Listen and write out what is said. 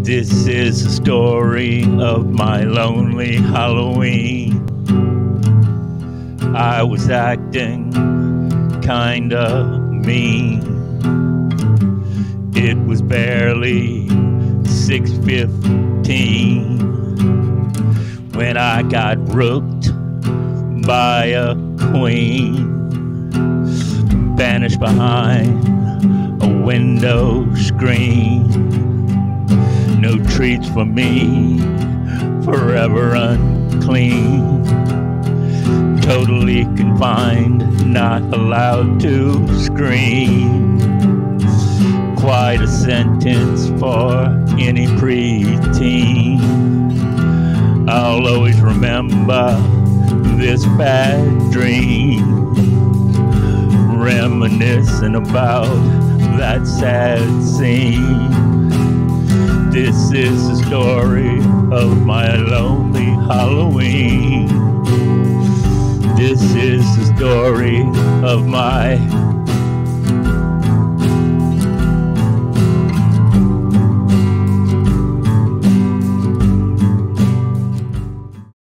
This is the story of my lonely Halloween. I was acting kinda mean. It was barely 6:15 when I got rooked by a queen, banished behind a window screen. No treats for me, forever unclean, totally confined, not allowed to scream. Quite a sentence for any preteen. I'll always remember this bad dream, reminiscing about that sad scene. This is the story of my lonely Halloween. This is the story of my